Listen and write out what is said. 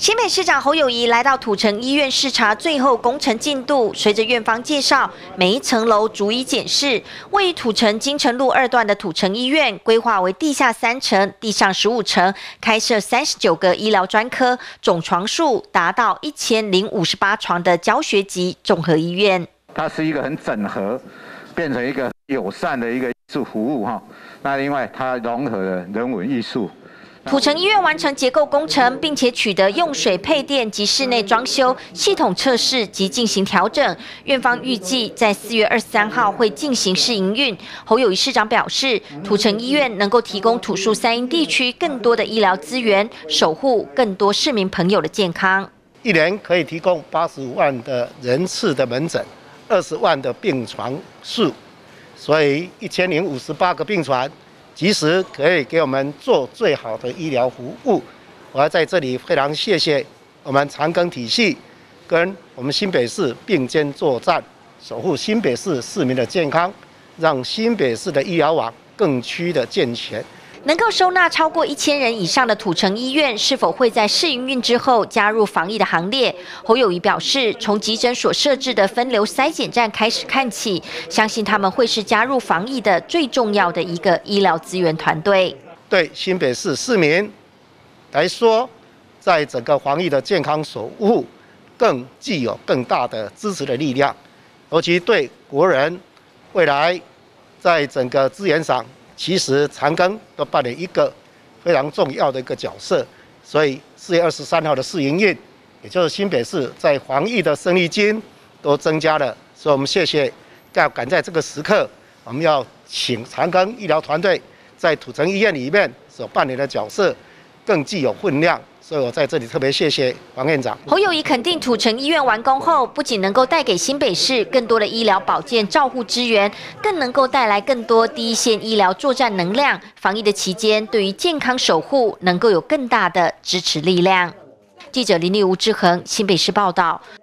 新北市长侯友宜来到土城医院视察最后工程进度。随着院方介绍，每一层楼逐一检视。位于土城金城路2段的土城医院，规划为地下3层、地上15层，开设39个医疗专科，总床数达到1058床的教学级综合医院。 它是一个很整合，变成一个友善的一个艺术服务哈。那另外，它融合了人文艺术。 土城医院完成结构工程，并且取得用水配电及室内装修、系统测试及进行调整。院方预计在4月23号会进行试营运。侯友宜市长表示，土城医院能够提供土树3英地区更多的医疗资源，守护更多市民朋友的健康。 一年可以提供85万的人次的门诊，20万的病床数，所以1058个病床。 及时可以给我们做最好的医疗服务。我要在这里非常谢谢我们长庚体系跟我们新北市并肩作战，守护新北市市民的健康，让新北市的医疗网更趋的健全。 能够收纳超过1000人以上的土城医院，是否会在试营运之后加入防疫的行列？侯友宜表示，从急诊所设置的分流筛检站开始看起，相信他们会是加入防疫的最重要的一个医疗资源团队。 对新北市市民来说，在整个防疫的健康守护，更具有更大的支持的力量，尤其对国人未来在整个资源上。 其实长庚都扮演一个非常重要的一个角色，所以4月23号的试营运，也就是新北市在防疫的生力军都增加了，所以我们谢谢，要赶在这个时刻，我们要请长庚医疗团队在土城医院里面所扮演的角色更具有分量。 所以我在这里特别谢谢王院长。 侯友宜肯定土城医院完工后，不仅能够带给新北市更多的医疗保健照护资源，更能够带来更多第一线医疗作战能量。防疫的期间，对于健康守护能够有更大的支持力量。记者林立吴志恒，新北市报道。